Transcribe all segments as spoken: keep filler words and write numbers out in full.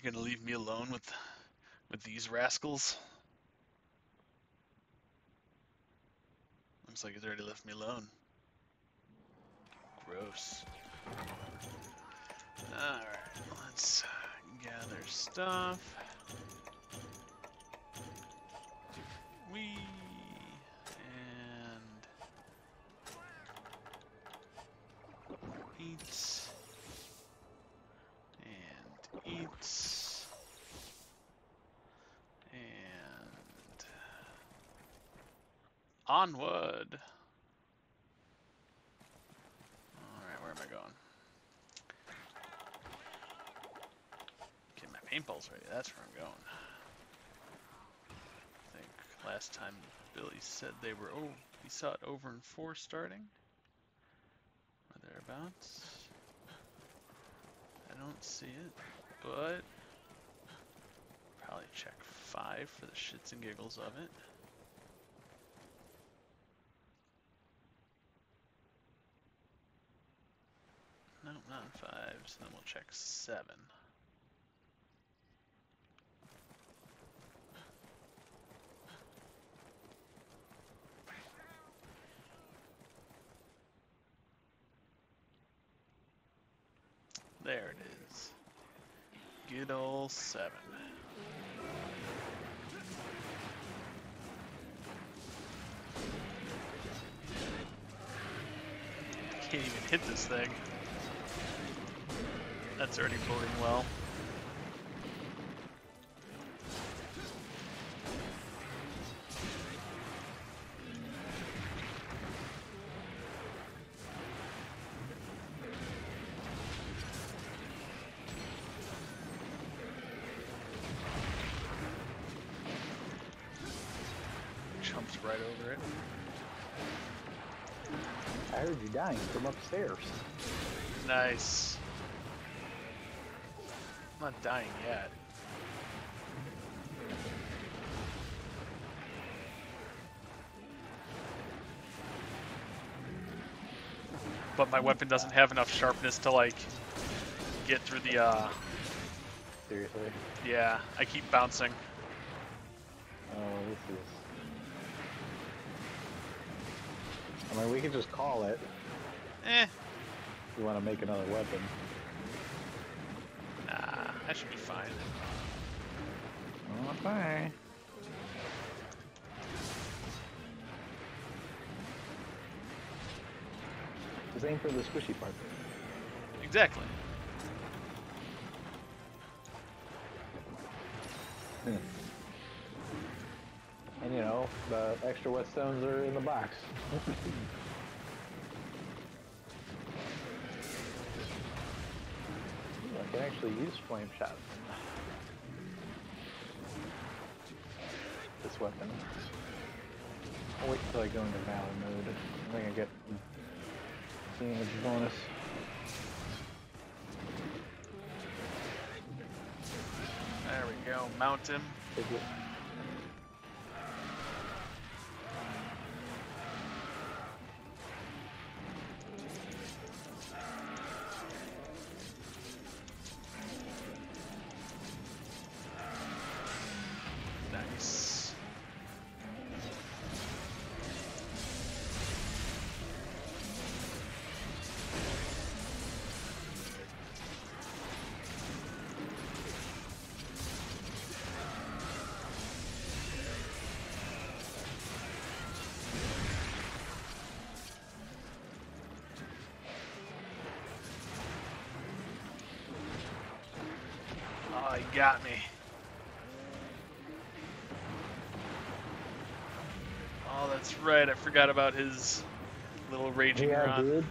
You gonna leave me alone with with these rascals? Looks like he's already left me alone. Gross. Alright, let's gather stuff. Whee! And eat. And eat. And onward. Alright, where am I going? Get my paintballs ready, that's where I'm going. I think last time Billy said they were, oh, he saw it over in four starting? Or thereabouts? I don't see it, but probably check five for the shits and giggles of it. No, not in five, so then we'll check seven. There it is. Good ol' seven. Can't even hit this thing. That's already boding well. Jumps right over it. I heard you dying from upstairs. Nice. I'm not dying yet. But my weapon doesn't have enough sharpness to like get through the uh Seriously? yeah, I keep bouncing. Oh, this is... I mean, we could just call it. Eh. If you want to make another weapon. Nah, I should be fine. Okay. Just aim for the squishy part. Exactly. Hmm. And you know, the extra whetstones are in the box. Ooh, I can actually use flame shot. This weapon. I'll wait until I go into valor mode. I think I get damage bonus. There we go. Mount him. Take it. Nice. Oh, he got me. Oh, that's right. I forgot about his little raging Yeah, run. dude.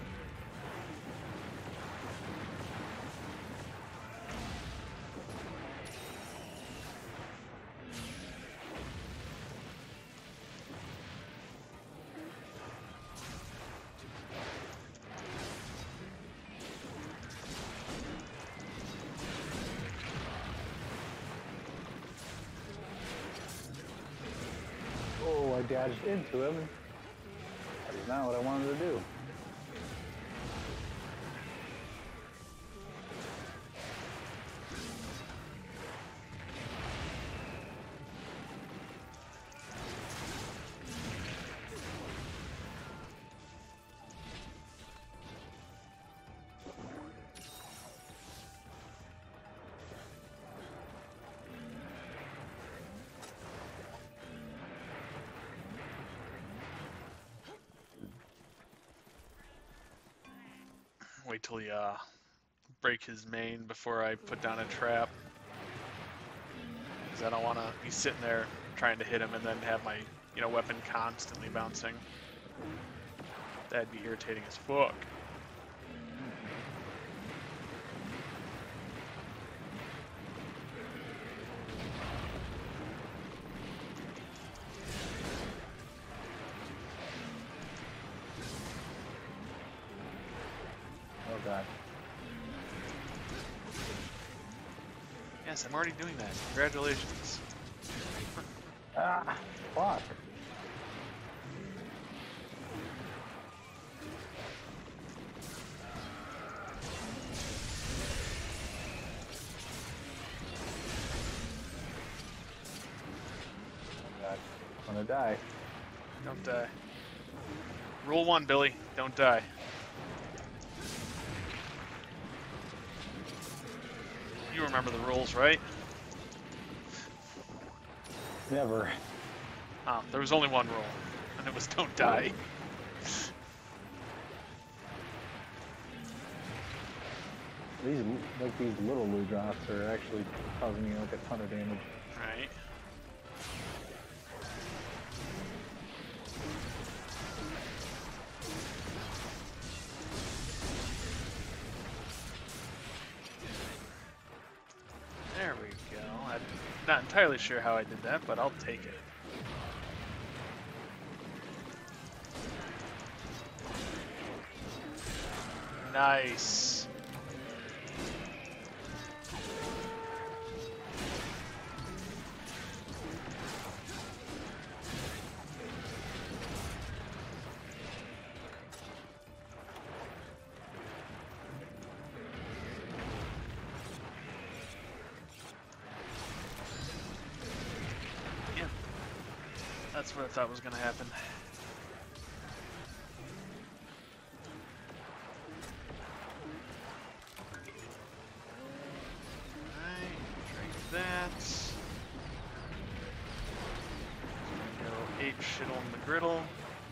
Oh, I dodged into him. That is not what I wanted to do. Wait till he uh, break his main before I put down a trap. Because I don't want to be sitting there trying to hit him and then have my, you know, weapon constantly bouncing. That'd be irritating as fuck. Oh god. Yes, I'm already doing that. Congratulations. Ah, fuck. Oh god. I'm gonna die. Don't die. Rule one, Billy. Don't die. You remember the rules, right? Never. Oh, there was only one rule, and it was don't die. These, like these little blue drops are actually causing me like a ton of damage. Right. There we go. I'm not entirely sure how I did that, but I'll take it. Nice. Yeah. That's what I thought was going to happen. That. Go ape shit on the griddle.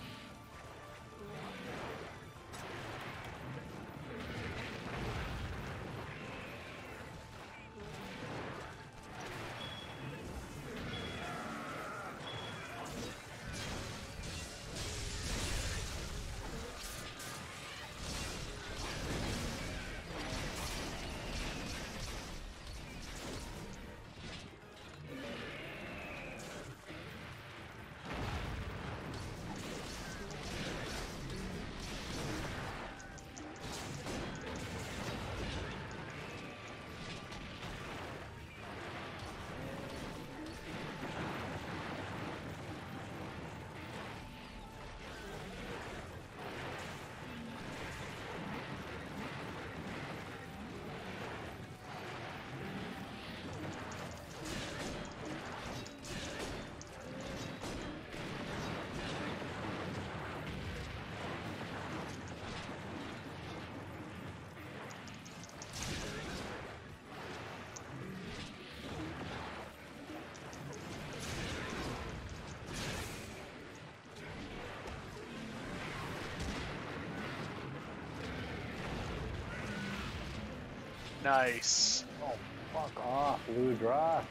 Nice. Oh, fuck off, blue drop.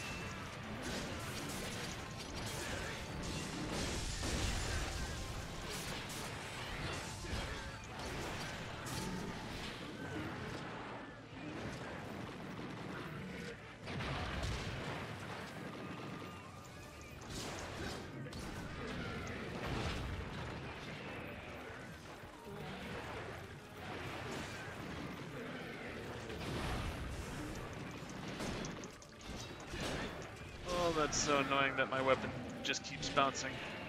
Oh, that's so annoying that my weapon just keeps bouncing.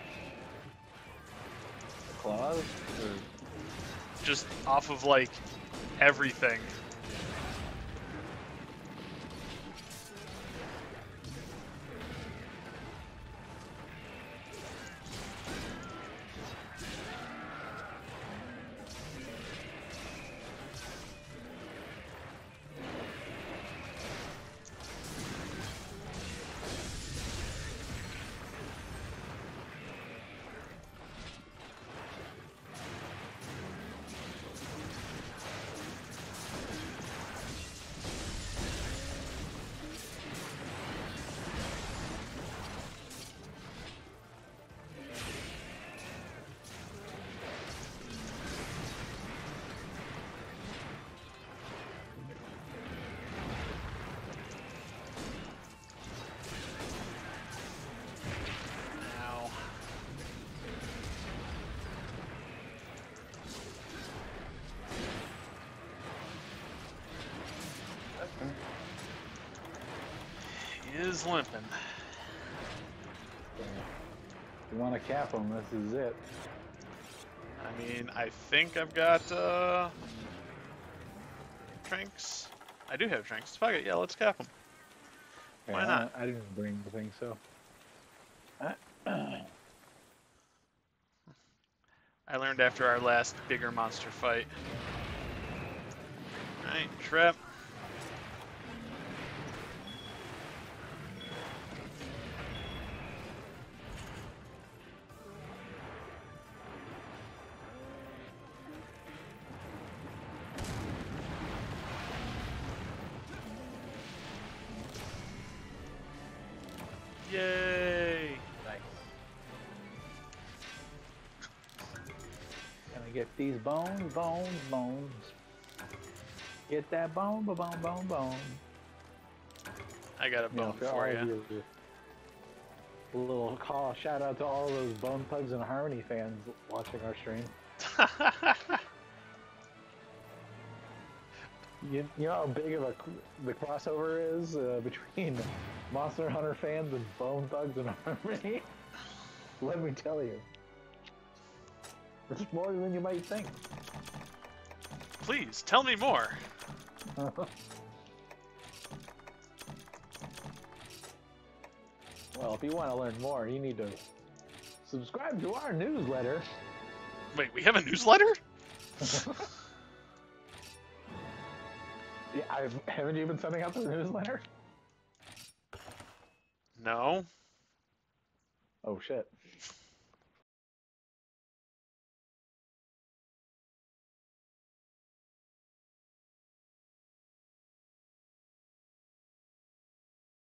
Claws? Or... Just off of, like, everything. is limping. If you want to cap them, this is it. I mean, I think I've got uh, Tranks. I do have Tranks. Fuck it, yeah, let's cap them. Why Yeah, not? I, I didn't bring anything, so. I learned after our last bigger monster fight. Alright, trap. Yay! Nice. Gonna get these bones, bones, bones. Get that bone, ba bone, bone, bone. I got a You know, bone for all you. of you. A little call, shout out to all those Bone Thugs and Harmony fans watching our stream. You, you know how big of a the crossover is uh, between Monster Hunter fans and Bone Thugs and Harmony? Let me tell you. It's more than you might think. Please, tell me more. Well, if you want to learn more, you need to subscribe to our newsletter. Wait, we have a newsletter? Yeah, I've, haven't you been sending out the newsletter? No. Oh shit.